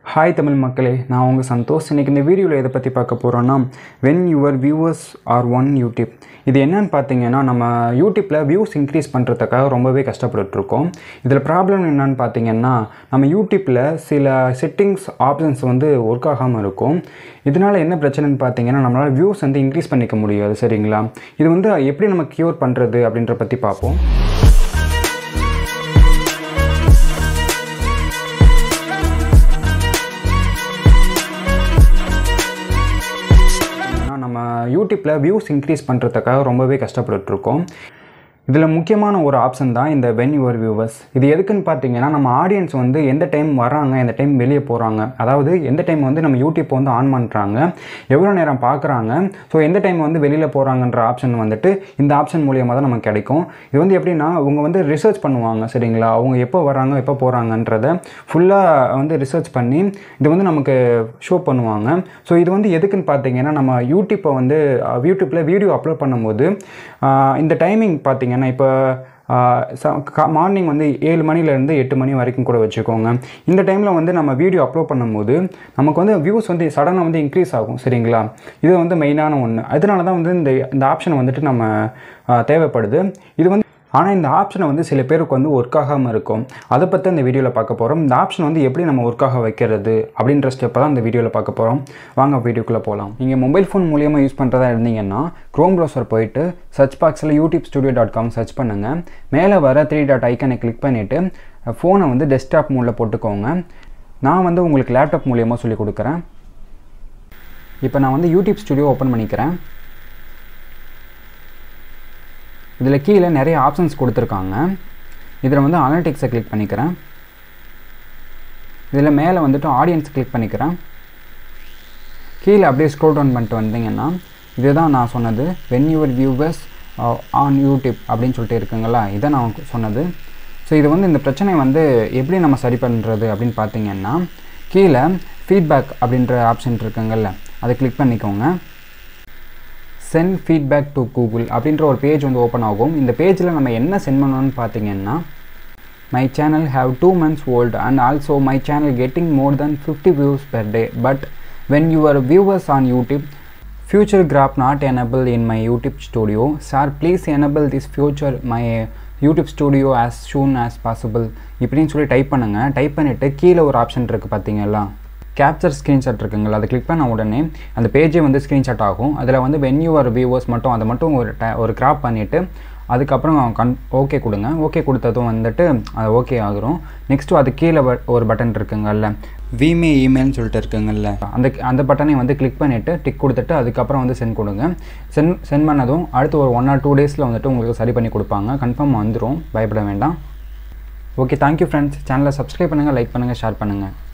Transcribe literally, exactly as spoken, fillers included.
Hi Tamil மக்களே நான் உங்க சந்தோஷ் இன்னைக்கு இந்த வீடியோல எதை பத்தி பார்க்க போறோம்னா when your viewers are on YouTube இது என்னன்னு பாத்தீங்கன்னா நம்ம YouTubeல views increase பண்றதுக்காக ரொம்பவே கஷ்டப்பட்டுட்டு இருக்கோம் இதுல ப்ராப்ளம் என்னன்னு பாத்தீங்கன்னா நம்ம YouTubeல சில செட்டிங்ஸ் ஆப்ஷன்ஸ் வந்து வர்க் ஆகாம இருக்கும் இதனால என்ன பிரச்சனைன்னு பாத்தீங்கன்னா நம்மளால views வந்து increase பண்ணிக்க முடியாது சரிங்களா இது வந்து எப்படி நம்ம கியூர் பண்றது அப்படிங்கற பத்தி பாப்போம் நம்ம YouTubeல views increase பண்றதுக்காக ரொம்பவே கஷ்டப்பட்டுட்டு இருக்கோம் இதுல முக்கியமான ஒரு ஆப்ஷன் தான் இந்த when your viewers இது எதுக்குன்னு பாத்தீங்கன்னா நம்ம ஆடியன்ஸ் வந்து எந்த டைம் வராங்க எந்த டைம் வெளிய போறாங்க அதாவது எந்த டைம் வந்து நம்ம YouTube வந்து ஆன் பண்றாங்க எவ்வளவு நேரம் பார்க்கறாங்க சோ எந்த டைம் வந்து வெளியில போறாங்கன்ற ஆப்ஷன் வந்துட்டு இந்த ஆப்ஷன் மூலமா தான் நமக்கு கிடைக்கும் இது வந்து எப்படினா அவங்க வந்து ரிசர்ச் பண்ணுவாங்க சரிங்களா அவங்க எப்போ வராங்க எப்போ போறாங்கன்றதை ஃபுல்லா வந்து ரிசர்ச் பண்ணி இது வந்து நமக்கு ஷோ பண்ணுவாங்க சோ இது வந்து எதுக்குன்னு பாத்தீங்கன்னா நம்ம YouTube வந்து YouTubeல வீடியோ அப்லோட் பண்ணும்போது இந்த டைமிங் பாத்தீங்க நான் இப்போ மார்னிங் வந்து ஏழு மணில இருந்து எட்டு மணி வரைக்கும் கூட வெச்சுக்கோங்க இந்த டைம்ல வந்து நம்ம வீடியோ அப்லோட் பண்ணும்போது நமக்கு வந்து வியூஸ் வந்து சடனா வந்து இன்கிரீஸ் ஆகும் சரிங்களா இது வந்து மெயினான ஒண்ணு அதனால தான் வந்து இந்த இந்த ஆப்ஷன் வந்துட்டு நம்ம தேவைப்படுது இது வந்து ஆனா இந்த ஆப்ஷனை வந்து சில பேருக்கு வந்து வர்க் ஆகாம இருக்கும் அத பத்தி இந்த வீடியோல பார்க்க போறோம் இந்த ஆப்ஷன் வந்து எப்படி நம்ம வர்க் ஆக வைக்கிறது அப்படிங்கற ஸ்டெப்பை தான் இந்த வீடியோல பார்க்க போறோம் வாங்க வீடியோக்குள்ள போலாம் நீங்க மொபைல் ஃபோன் மூலமா யூஸ் பண்றதா இருந்தீங்கன்னா Chrome browser போய்ட்டு search boxல youtube studio dot com search பண்ணுங்க மேலே வர three dot ஐகானை கிளிக் பண்ணிட்டு ஃபோனை வந்து டெஸ்க்டாப் மோட்ல போட்டுக்கோங்க நான் வந்து உங்களுக்கு லேப்டாப் மூலமா சொல்லி கொடுக்கிறேன் இப்போ நான் வந்து YouTube Studio ஓபன் பண்ணிக்கிறேன் இதுல கீழ நிறைய ஆப்ஷன்ஸ் கொடுத்திருக்காங்க இதல வந்து அனலிட்டிக்ஸை கிளிக் பண்ணிக்கிறேன் இதல மேலே வந்துட்டு ஆடியன்ஸ் கிளிக் பண்ணிக்கிறேன் கீழ அப்படியே ஸ்க்ரோல் டவுன் பண்ணிட்டு வந்தீங்கன்னா இதுதான் நான் சொன்னது when your viewers on YouTube அப்படினு சொல்லிட்டு இருக்குங்களா இத நான் சொன்னது சோ இது வந்து இந்த பிரச்சனை வந்து எப்படி நம்ம சரி பண்றது அப்படினு பாத்தீங்கன்னா கீழ feedback அப்படிங்கற ஆப்ஷன் இருக்குங்கல்ல அதை கிளிக் பண்ணிக்கோங்க send feedback to Google அப்படிங்கற ஒரு பேஜ் வந்து ஓபன் ஆகும் இந்த பேஜ்ல நம்ம என்ன சென்ட் பண்ணனும்னு பாத்தீங்கன்னா my channel have two months old and also my channel getting more than fifty views per day but when your viewers on YouTube future graph not enabled in my YouTube studio sir please enable this feature my YouTube studio as soon as possible இப்படின்னு சொல்லி type பண்ணுங்க type பண்ணிட்டு கீழ ஒரு option இருக்கு பாத்தீங்களா capture screenshot இருக்குங்களா அதை கிளிக் பண்ண உடனே அந்த பேஜே வந்து ஸ்கிரீன்ஷாட் ஆகும் அதுல வந்து when your viewers மட்டும் அத மட்டும் ஒரு ஒரு கிராப் பண்ணிட்டு அதுக்கு அப்புறம் ஓகே கொடுங்க ஓகே கொடுத்ததும் வந்துட்டு அது ஓகே ஆகுறோம் நெக்ஸ்ட் அது கீழ ஒரு பட்டன் இருக்குங்கல்ல vme email னு சொல்லிட்டு இருக்குங்கல்ல அந்த அந்த பட்டனை வந்து கிளிக் பண்ணிட்டு டிக் கொடுத்துட்டு அதுக்கு அப்புறம் வந்து சென்ட் கொடுங்க சென்ட் சென்ட் பண்ணதும் அடுத்து ஒரு one or two டேஸ்ல வந்துட்டு உங்களுக்கு சரி பண்ணி கொடுப்பாங்க கன்ஃபார்ம் வந்துரும் பயப்பட வேண்டாம் ஓகே थैंक यू फ्रेंड्स சேனலை சப்ஸ்கிரைப் பண்ணுங்க லைக் பண்ணுங்க ஷேர் பண்ணுங்க